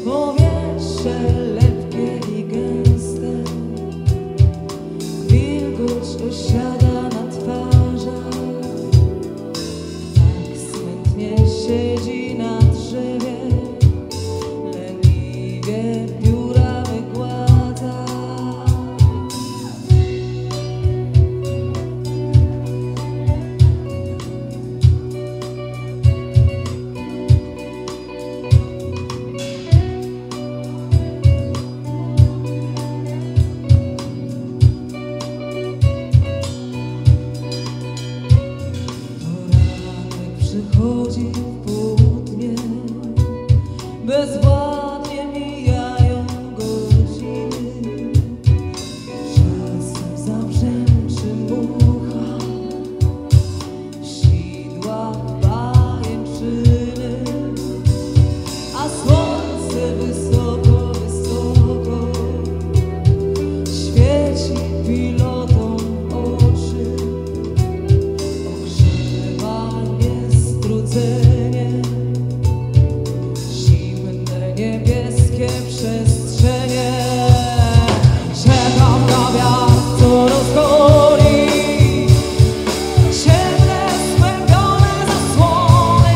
Powietrze lepkie i gęste, wilgoć osiada na twarzach. Tak smętnie siedzi na drzewie, leniwie pióra wygładza. Przychodzi w południe, bezwładnie mijają godziny. Czasem zabrzęczy mucha, sidła pajęczyny, a słońce wysoko, wysoko świeci pilotom oczy. Zimne niebieskie przestrzenie. Czekam na wiatr, co rozgoni ciemne, spędzone zasłony.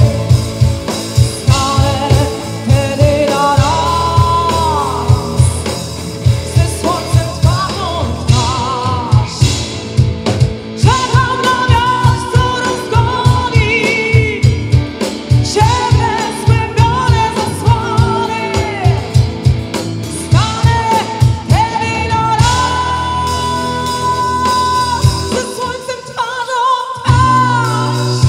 Stanę wtedy na raz ze słońcem twarzą w twarz. Czekam na wiatr, co rozgoni ciemne, spędzone zasłony. Stanę wtedy na raz ze słońcem twarzą w twarz.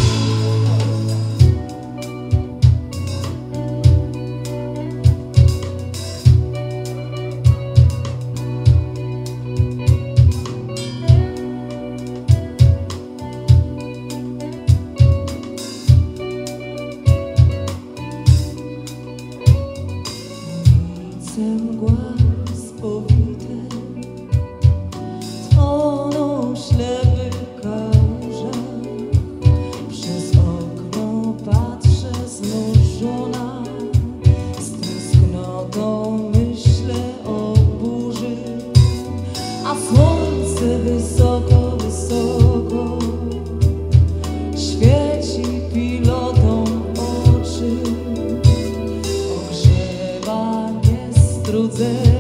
Mgła spowite, toną w ślepych kałużach. Przez okno patrzę znużona, z tęsknotą myślę o burzy. A słońce wysoko, wysoko świeci pilotom oczy. Ogrzewa niestrudzenie.